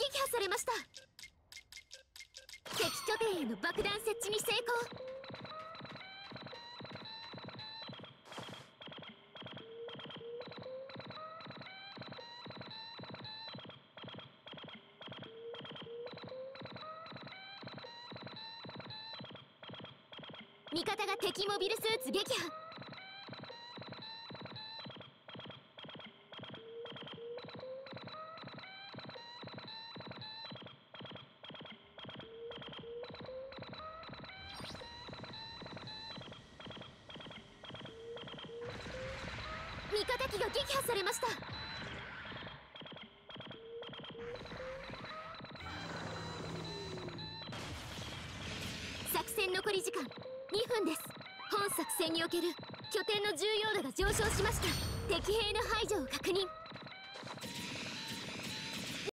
撃破されました。敵拠点への爆弾設置に成功。味方が敵モビルスーツ撃破。味方機が撃破されました。作戦残り時間2分です。本作戦における拠点の重要度が上昇しました。敵兵の排除を確認。